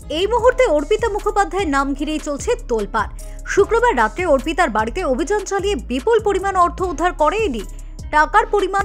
এই মুহূর্তে অর্পিতা মুখোপাধ্যায়ের নাম ঘিরেই চলছে তোলপাড়। শুক্রবার রাতে অর্পিতার বাড়িতে অভিযান চালিয়ে বিপুল পরিমাণ অর্থ উদ্ধার করে ইডি। টাকার পরিমাণ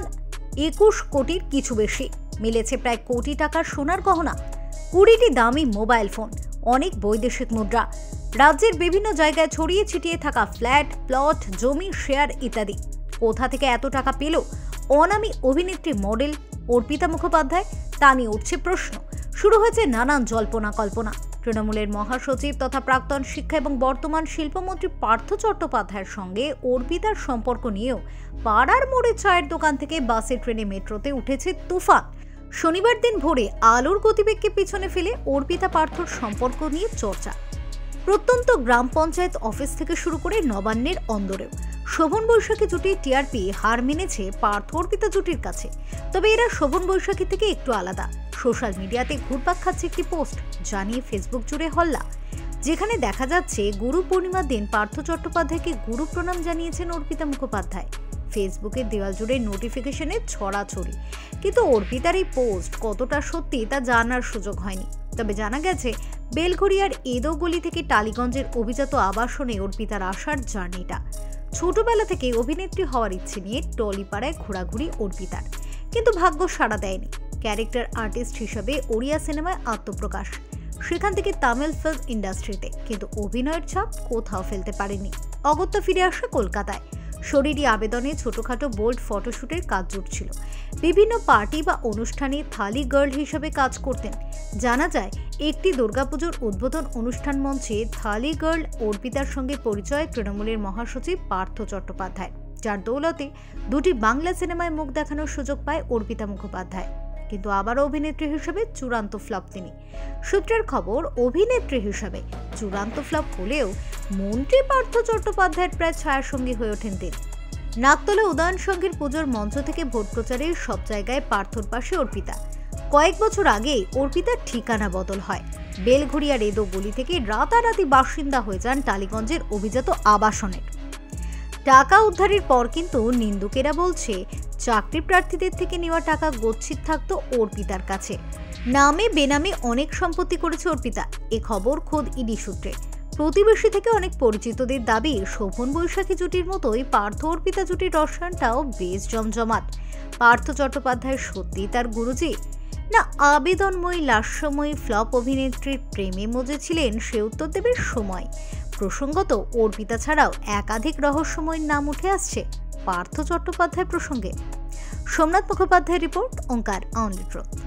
21 কোটির কিছু বেশি। মিলেছে প্রায় কোটি টাকার সোনার গহনা, 20টি দামি মোবাইল ফোন, অনেক বৈদেশিক মুদ্রা, রাজ্যের বিভিন্ন জায়গায় ছড়িয়ে ছিটিয়ে থাকা ফ্ল্যাট, প্লট, জমি, শেয়ার ইত্যাদি। কোথা থেকে এত টাকা পেল অনামী অভিনেত্রী মডেল অর্পিতা মুখোপাধ্যায়, তা নিয়ে উঠছে প্রশ্ন। শুরু হয়েছে নানান জল্পনা কল্পনা। তৃণমূলের মহাসচিব তথা প্রাক্তন শিক্ষা এবং বর্তমান শিল্পমন্ত্রী পার্থ চট্টোপাধ্যায়ের সঙ্গে অর্পিতার সম্পর্ক নিয়েও পাড়ার মোড়ে চায়ের দোকান থেকে বাসে, ট্রেনে, মেট্রোতে উঠেছে তুফান। শনিবার দিন ভোরে আলোর গতিবেগকে পিছনে ফেলে অর্পিতা পার্থর সম্পর্ক নিয়ে চর্চা। প্রত্যন্ত গ্রাম পঞ্চায়েত অফিস থেকে শুরু করে নবান্নের অন্দরেও শোভন বৈশাখী জুটির টিআরপি হার মেনেছে পার্থ অর্পিতা জুটির কাছে। তবে এরা শোভন বৈশাখী থেকে একটু আলাদা। সোশ্যাল মিডিয়াতে ঘুরপাক খাচ্ছে একটি পোস্ট, জানিয়ে ফেসবুক জুড়ে হল্লা, যেখানে দেখা যাচ্ছে গুরু পূর্ণিমার দিন পার্থ চট্টোপাধ্যায়কে গুরু প্রণাম জানিয়েছেন অর্পিতা মুখোপাধ্যায়। ফেসবুকের দেওয়াল জুড়ে নোটিফিকেশনের ছড়াছড়ি, কিন্তু অর্পিতার এই পোস্ট কতটা সত্যি তা জানার সুযোগ হয়নি। তবে জানা গেছে বেলঘড়িয়ার এদোগলি থেকে টালিগঞ্জের অভিজাত আবাসনে অর্পিতার আসার জার্নিটা। ছোটবেলা থেকে অভিনেত্রী হওয়ার ইচ্ছে নিয়ে টলিপাড়ায় ঘোরাঘুরি অর্পিতার, কিন্তু ভাগ্য সাড়া দেয়নি। ক্যারেক্টার আর্টিস্ট হিসেবে ওড়িয়া সিনেমায় আত্মপ্রকাশ, সেখান থেকে তামিল ফিল্ম ইন্ডাস্ট্রিতে, কিন্তু অভিনয়ের ছাপ কোথাও ফেলতে পারেনি। অগত্যা ফিরে আসা কলকাতায়। শরীরী আবেদনে ছোটখাটো বোল্ড ফটোশুটের কাজ জুটছিল। বিভিন্ন পার্টি বা অনুষ্ঠানে থালি গার্ল হিসেবে কাজ করতেন। জানা যায় একটি দুর্গাপুজোর উদ্বোধন অনুষ্ঠান মঞ্চে থালি গার্ল অর্পিতার সঙ্গে পরিচয় তৃণমূলের মহাসচিব পার্থ চট্টোপাধ্যায়, যার দৌলতে দুটি বাংলা সিনেমায় মুখ দেখানোর সুযোগ পায় অর্পিতা মুখোপাধ্যায়। কিন্তু আবারও অভিনেত্রী হিসেবে চূড়ান্ত ফ্লপ তিনি। সূত্রের খবর, অভিনেত্রী হিসেবে চূড়ান্ত ফ্লপ হলেও মন্ত্রী পার্থ চট্টোপাধ্যায়ের প্রায় ছায়াসঙ্গী হয়ে ওঠেন তিনি। নাকতলা উদয়ন সংঘের পুজোর মঞ্চ থেকে ভোট প্রচারের সব জায়গায় পার্থর পাশে অর্পিতা। কয়েক বছর আগে অর্পিতার ঠিকানা বদল হয়। বেলঘড়িয়ার এদো গলি থেকে রাতারাতি বাসিন্দা হয়ে যান টালিগঞ্জের অভিজাত আবাসনের। টাকা উদ্ধারের পর কিন্তু নিন্দুকেরা বলছে চাকরি প্রার্থীদের থেকে নেওয়া টাকা গচ্ছিত থাকতো অর্পিতার কাছে। নামে বেনামে অনেক সম্পত্তি করেছে অর্পিতা, এ খবর খোদ ইডি সূত্রে। প্রতিবেশী থেকে অনেক পরিচিতদের দাবি, শোভন বৈশাখী জুটির মতোই পার্থ অর্পিতা জুটির রসায়নটাও বেশ জমজমাট। পার্থ চট্টোপাধ্যায় সত্যি তার গুরুজি, না আবেদনময়ী লাস্যময়ী ফ্লপ অভিনেত্রীর প্রেমে মজেছিলেন, সে উত্তর দেবে সময়। প্রসঙ্গত অর্পিতা ছাড়াও একাধিক রহস্যময়ীর নাম উঠে আসছে পার্থ চট্টোপাধ্যায় প্রসঙ্গে। সোমনাথ মুখোপাধ্যায়ের রিপোর্ট, ওঙ্কার অনলি ট্রুথ।